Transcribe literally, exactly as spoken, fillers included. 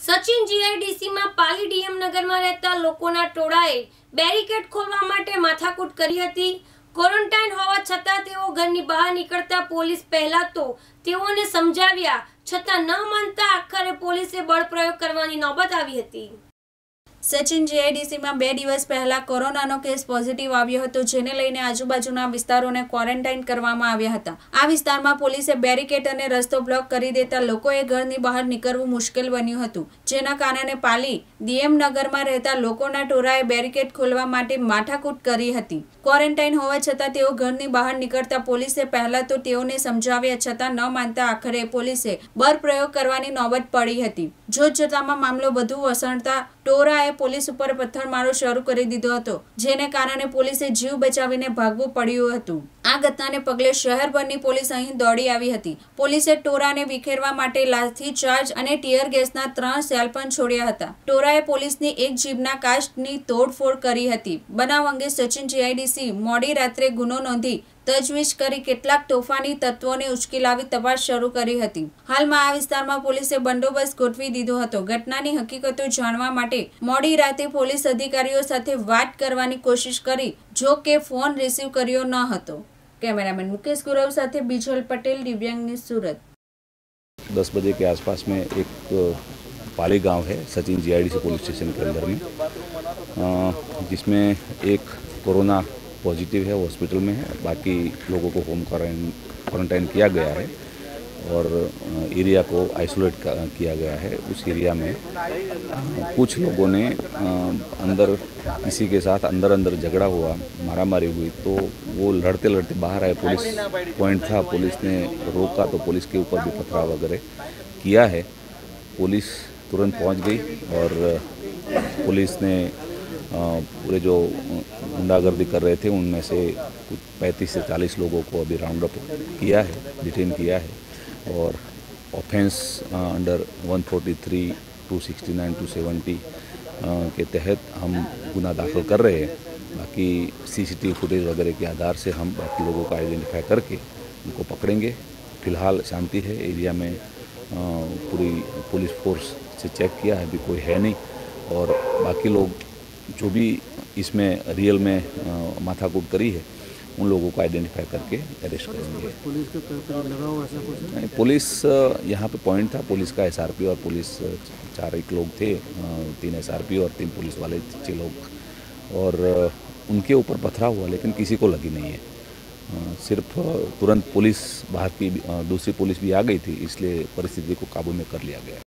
સચિન જીઆઈડીસીમાં પાલી DM નગરમાં રહેતા લોકોના ટોળાએ બેરિકેડ ખોલવા માટે માથાકૂટ કરી હતી। ક્વોરન્ટાઇન હોવા છતાં તેઓ ઘરની બહાર નીકળતા પોલીસ પહેલા તો તેઓને સમજાવ્યા છતાં ન માનતા આખરે પોલીસે બળ પ્રયોગ કરવાની નોબત આવી હતી। સચિન જીઆઈડીસીમાં બે દિવસ પહેલા કોરોનાનો કેસ પોઝિટિવ આવ્યો હતો, જેને લઈને આજુબાજુના વિસ્તારોને ક્વોરન્ટાઇન કરવામાં આવ્યા હતા। આ વિસ્તારમાં પોલીસે બેરિકેડ અને રસ્તો બ્લોક કરી દેતા લોકોએ ઘરની બહાર નીકળવું મુશ્કેલ બન્યું હતું, જેના કારણે પાલી ડીએમ નગરમાં રહેતા લોકોના ટોળાએ બેરિકેડ ખોલવા માટે માથાકૂટ કરી હતી। ક્વોરન્ટાઇન હોવા છતાં તેઓ ઘરની બહાર નીકળતા પોલીસે પહેલા તો તેઓને સમજાવ્યા છતાં ન માનતા આખરે પોલીસે બળ પ્રયોગ કરવાની નોબત પડી હતી। જોતજોતામાં મામલો વધુ વસણતા ટોળાએ પોલીસ ઉપર પથ્થરમારો શરૂ કરી દીધો હતો, જેને કારણે પોલીસે જીવ બચાવીને ભાગવું પડ્યું હતું। આ ઘટનાને પગલે શહેરભરની પોલીસ અહીં દોડી આવી હતી। પોલીસે ટોળાને વિખેરવા માટે લાઠીચાર્જ અને ટીયર ગેસના ત્રણ સેલ પણ છોડ્યા હતા। ટોળાએ પોલીસની એક જીપના કાચની તોડફોડ કરી હતી। બનાવ અંગે સચિન જીઆઈડીસી મોડી રાત્રે ગુનો નોંધી તજવીજ કરી કેટલાક તોફાની તત્વોને ઉચકી લાવી તપાસ શરૂ કરી હતી। હાલમાં આ વિસ્તારમાં પોલીસે બંદોબસ્ત ગોઠવી દીધો હતો। ઘટનાની હકીકતો જાણવા માટે મોડી રાતે પોલીસ અધિકારીઓ સાથે વાત કરવાની કોશિશ કરી, જો કે ફોન રિસીવ કર્યો ન હતો। कैमरामैन मुकेश गुरव साथे बिजल पटेल, दिव्यांग न्यूज़, सूरत। दस बजे के आसपास में एक पाली गांव है सचिन जीआईडीसी पुलिस स्टेशन के अंदर में, जिसमें एक कोरोना पॉजिटिव है, हॉस्पिटल में है, बाकी लोगों को होम क्वारंटाइन किया गया है और एरिया को आइसोलेट किया गया है। उस एरिया में कुछ लोगों ने अंदर किसी के साथ अंदर अंदर झगड़ा हुआ, मारामारी हुई, तो वो लड़ते लड़ते बाहर आए। पुलिस पॉइंट था, पुलिस ने रोका तो पुलिस के ऊपर भी पथराव वगैरह किया है। पुलिस तुरंत पहुंच गई और पुलिस ने पूरे जो गुंडागर्दी कर रहे थे उनमें से कुछ पैंतीस से चालीस लोगों को अभी राउंड अप किया है, डिटेन किया है और offence under one forty three, two sixty nine, two seventy के तहत हम गुना दाखिल कर रहे हैं। बाकी सीसीटीवी फुटेज वगैरह के आधार से हम बाकी लोगों को आइडेंटिफाई करके उनको पकड़ेंगे। फिलहाल शांति है एरिया में, पूरी पुलिस फोर्स से चेक किया है, अभी कोई है नहीं और बाकी लोग जो भी इसमें रियल में माथाकूट करी है उन लोगों को आइडेंटिफाई करके अरेस्ट करेंगे। पुलिस के पैर लगा हुआ ऐसा कुछ नहीं, पुलिस यहाँ पे पॉइंट था, पुलिस का एसआरपी और पुलिस चार एक लोग थे, तीन एसआरपी और तीन पुलिस वाले छः लोग, और उनके ऊपर पथराव हुआ लेकिन किसी को लगी नहीं है। सिर्फ तुरंत पुलिस बाहर की दूसरी पुलिस भी आ गई थी, इसलिए परिस्थिति को काबू में कर लिया गया।